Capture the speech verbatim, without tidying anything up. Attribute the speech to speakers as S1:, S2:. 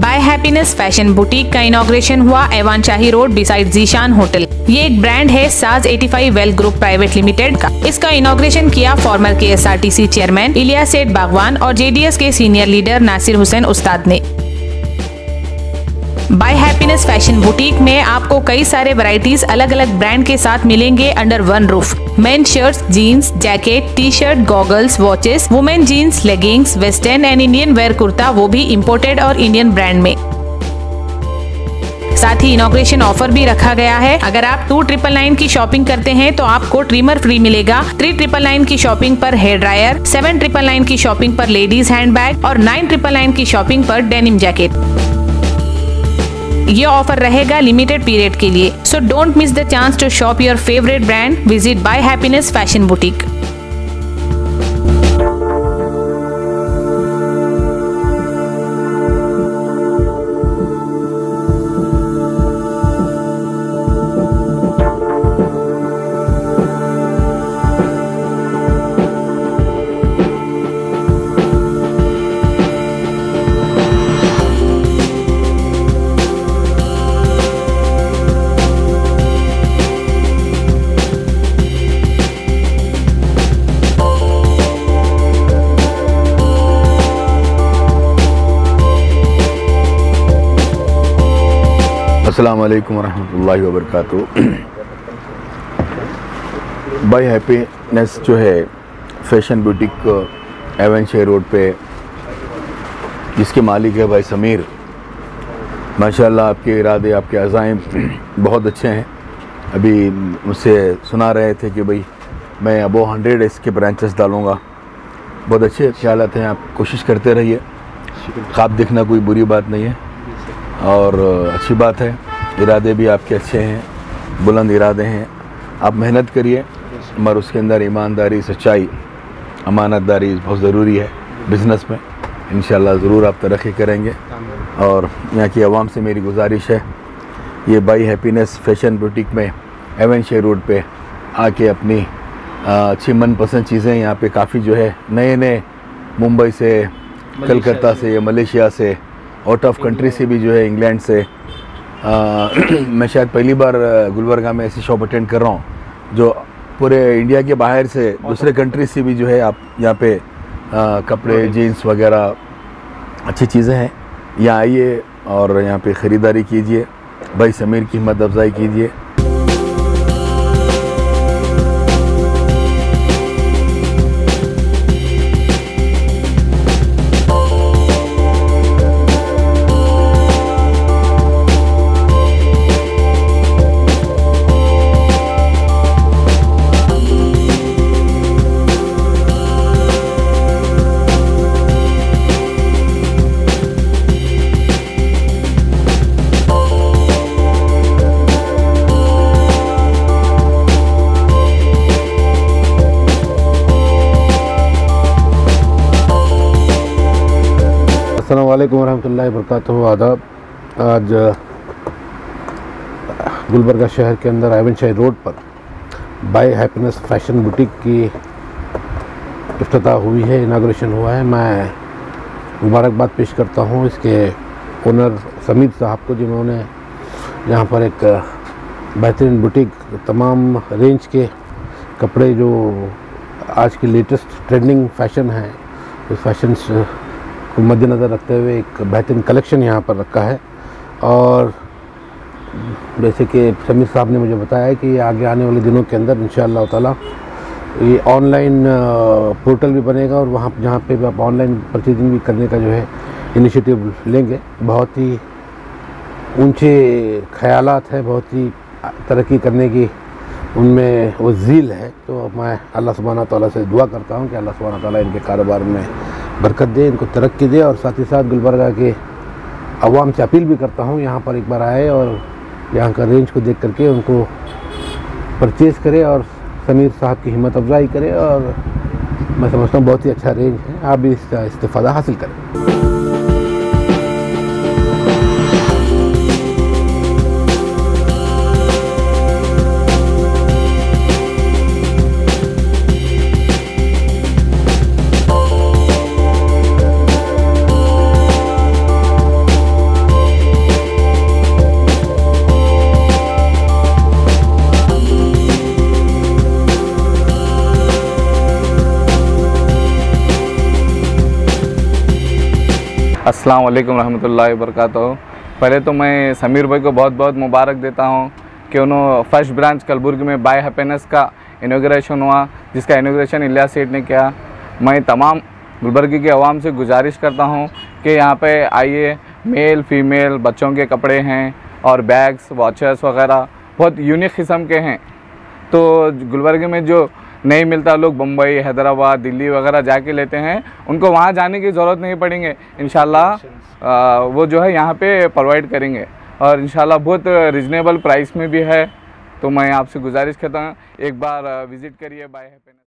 S1: Bye happiness fashion boutique का inauguration हुआ Aiwan Shahi road beside Zeeshan hotel. ये एक ब्रांड है साज पचासी वेल्थ ग्रुप प्राइवेट लिमिटेड का। इसका इनॉग्रेशन किया former K S R T C chairman Ilyas Sait Bagwan और जे डी एस के सीनियर लीडर नासिर हुसैन उस्ताद ने। बाय हैप्पीनेस फैशन बुटीक में आपको कई सारे वैरायटीज अलग अलग ब्रांड के साथ मिलेंगे under one roof. Men shirts, jeans, jacket, T shirt, goggles, watches, women jeans, leggings, western and Indian wear kurta, वो भी इम्पोर्टेड और इंडियन ब्रांड में। साथ ही इनॉग्रेशन ऑफर भी रखा गया है। अगर आप टू ट्रिपल नाइन की शॉपिंग करते हैं तो आपको ट्रिमर फ्री मिलेगा। थ्री ट्रिपल नाइन की शॉपिंग पर hair dryer, seven triple nine की शॉपिंग पर लेडीज हैंड बैग और नाइन ट्रिपल नाइन की शॉपिंग पर डेनिम जैकेट। ये ऑफर रहेगा लिमिटेड पीरियड के लिए, so don't miss the chance to shop your favourite brand. Visit by happiness fashion boutique.
S2: अस्सलाम वालेकुम रहमतुल्लाहि व बरकातुहू। बाय हैप्पीनेस जो है fashion boutique Avon Shahi road पे, जिसके मालिक है भाई समीर। माशाल्लाह आपके इरादे, आपके अज़ाइम बहुत अच्छे हैं। अभी मुझसे सुना रहे थे कि भाई मैं अबो हंड्रेड इसके ब्रांचेस डालूँगा। बहुत अच्छे ख्यालात हैं, आप कोशिश करते रहिए। ख्वाब देखना कोई बुरी बात नहीं है और अच्छी बात है। इरादे भी आपके अच्छे हैं, बुलंद इरादे हैं। आप मेहनत करिए, मगर उसके अंदर ईमानदारी, सच्चाई, अमानतदारी बहुत ज़रूरी है बिज़नेस में। इंशाल्लाह ज़रूर आप तरक्की करेंगे। और यहाँ की आवाम से मेरी गुजारिश है, ये बाय हैप्पीनेस फैशन बुटीक में एवन शाही रोड पे आके अपनी अच्छी मनपसंद चीज़ें, यहाँ पे काफ़ी जो है नए नए मुंबई से, कलकत्ता से, मलेशिया से, आउट ऑफ कंट्री से भी जो है, इंग्लैंड से। आ, मैं शायद पहली बार गुलबर्गा में ऐसी शॉप अटेंड कर रहा हूँ जो पूरे इंडिया के बाहर से, दूसरे कंट्री से भी जो है आप यहाँ पे आ, कपड़े, जीन्स वगैरह अच्छी चीज़ें हैं। यहाँ आइए और यहाँ पे ख़रीदारी कीजिए। भाई समीर की हिम्मत अफजाई कीजिए।
S3: अस्सलाम वालेकुम रहमतुल्लाहि व बरकातुहू। आदाब। आज गुलबर्गा शहर के अंदर एवन शाही रोड पर बाय हैप्पीनेस फैशन बुटीक की इफ्तिताह हुई है, इनाग्रेशन हुआ है। मैं मुबारकबाद पेश करता हूँ इसके ओनर समीर साहब को, जिन्होंने यहाँ पर एक बेहतरीन बुटीक, तमाम रेंज के कपड़े जो आज की लेटेस्ट ट्रेंडिंग फैशन है, उस फैशन को मद्देनज़र रखते हुए एक बेहतरीन कलेक्शन यहाँ पर रखा है। और जैसे कि समीर साहब ने मुझे बताया कि आगे आने वाले दिनों के अंदर इंशाअल्लाह ताला ये ऑनलाइन पोर्टल भी बनेगा और वहाँ जहाँ पे भी आप ऑनलाइन परचेजिंग भी करने का जो है इनिशिएटिव लेंगे। बहुत ही ऊंचे ख्यालात है, बहुत ही तरक्की करने की उनमें वो ज़ील है। तो मैं अल्लाह सुब्हाना तआला से दुआ करता हूँ कि अल्लाह सुब्हाना तआला इनके कारोबार में बरकत दे, इनको तरक्की दे। और साथ ही साथ गुलबर्गा के अवाम से अपील भी करता हूँ यहाँ पर एक बार आए और यहाँ का रेंज को देख करके उनको परचेज़ करे और समीर साहब की हिम्मत अफजाई करे। और मैं समझता हूँ बहुत ही अच्छा रेंज है, आप भी इसका इस्तेफ़ादा हासिल करें।
S4: अस्सलाम वालेकुम रहमतुल्लाहि व बरकातहू। पहले तो मैं समीर भाई को बहुत बहुत मुबारक देता हूँ कि उन्होंने फर्स्ट ब्रांच कलबुर्गी में बाय हैप्पीनेस का इनॉग्रेशन हुआ, जिसका इनॉग्रेशन इलियास सेठ ने किया। मैं तमाम गुलबर्गी के अवाम से गुजारिश करता हूँ कि यहाँ पे आइए, मेल फीमेल बच्चों के कपड़े हैं और बैग्स वॉचेस वगैरह बहुत यूनिक किस्म के हैं। तो गुलबर्गी में जो नहीं मिलता, लोग बम्बई, हैदराबाद, दिल्ली वगैरह जाके लेते हैं, उनको वहाँ जाने की ज़रूरत नहीं पड़ेंगे। इंशाल्लाह वो जो है यहाँ पे प्रोवाइड करेंगे और इंशाल्लाह बहुत रिजनेबल प्राइस में भी है। तो मैं आपसे गुजारिश करता हूँ एक बार विज़िट करिए बाय हैप्पीनेस।